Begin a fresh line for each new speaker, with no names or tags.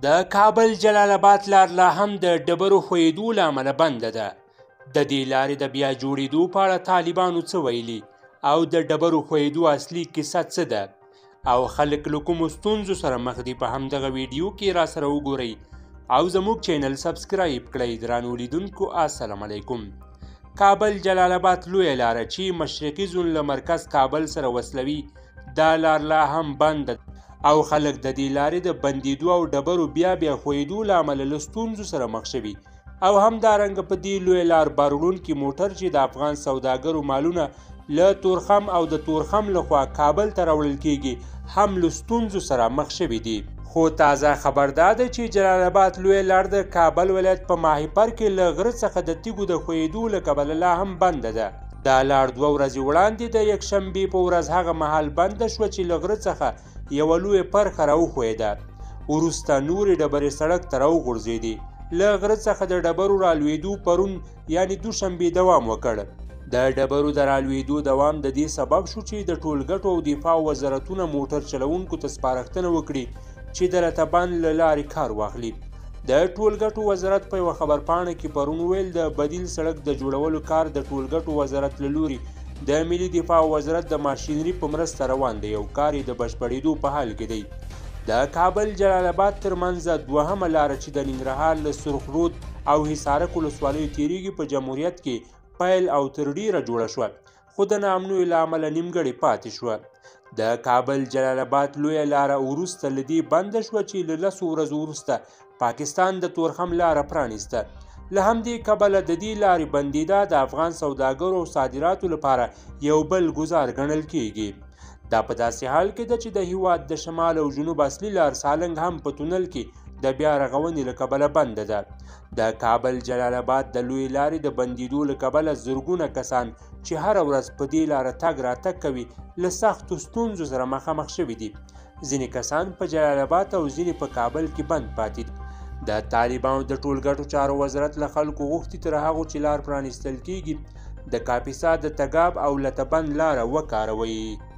د کابل جلال آباد لار لا هم د ډبرو ښویېدو له امله بنده ده. د دې لارې د بیا جوړېدو په اړه طالبانو څه ویلي او د ډبرو ښویېدو اصلي کیسه څه ده او خلک له کومو ستونزو سره مخ دي، په همدغه ویډیو کې را سره وګورئ او زموږ چینل سبسکرایب کړئ. درانو لیدونکو السلام علیکم. کابل جلال آباد لویه لاره چې مشرقي زون له مرکز کابل سره وصلوي، دا لار لا هم بند او خلک د دې لارې د بندېدو او ډبرو بیا ښویېدو له امله له ستونزو سره مخ شوي او همدارنګه په دې لویه لار بار وړونکي موټر چې د افغان سوداګرو مالونه له تورخم او د تورخم لخوا کابل ته راوړل کیږي هم له ستونزو سره مخ شوي دي. خو تازه خبر دا ده چې جلال آباد لویه لار د کابل ولایت په ماهیپر کې له غره څخه د تیږو د ښویېدو له کبله لا هم بنده ده. دا لار 2 ورځې وړاندې د یکشنبې په ورځ هغه مهال بنده شوه چې له غره څخه یوه لویه پرخه راوښویېده. وروسته نورې ډبرې سړک ته راوغورځېدې. له غره څخه د ډبرو رالوېدو پرون یعنې دوشنبې دوام وکړ. د ډبرو د رالوېدو دوام د دې سبب شو چې د ټولګټو او دفاع وزارتونه موټر چلوونکو ته سپارښتنه وکړي چې د لته بند له لارې کار واخلي. د ټولګټو وزارت په یوه خبرپاڼه کې پرون ویل د بدیل سړک د جوړولو کار د ټولګټو وزارت له لوري د ملي دفاع وزارت د ماشینري په مرسته روان دی او کار یې د بشپړېدو په حال کې دی. د کابل جلال آباد ترمنځ دوهمه لاره چې د ننګرهار له سرخ رود او حصارک ولسوالیو تیریږي په جمهوریت کې پیل او تر ډیره جوړه شوه، خو د ناامنیو له امله نیمګړې پاتې شوه. د کابل جلال آباد لویه لاره وروسته له دې بنده شوه چې له 10 ورځو وروسته پاکستان د تورخم لاره پرانیسته. له همدې کبله د دې لارې بندېدا د افغان سوداګرو او صادراتو لپاره یو بل ګزار ګڼل کیږي. دا په داسې حال کې ده چې د هیواد د شمال او جنوب اصلي لار سالنګ هم په تونل کې د بیا رغونې له کبله بنده ده. د کابل جلال آباد د لویې لارې د بندېدو له کبله زرګونه کسان چې هره ورځ په دې لاره تګ راتګ کوي له سختو ستونزو سره مخامخ شوي دي. ځینې کسان په جلال آباد او ځینې په کابل کې بند پاتې دي. د طالبانو د ټولګټو چارو وزارت له خلکو غوښتي تر هغو چې لار پرانیستل کیږي د کاپیسا د تګاب او لته بند لاره وکاروي.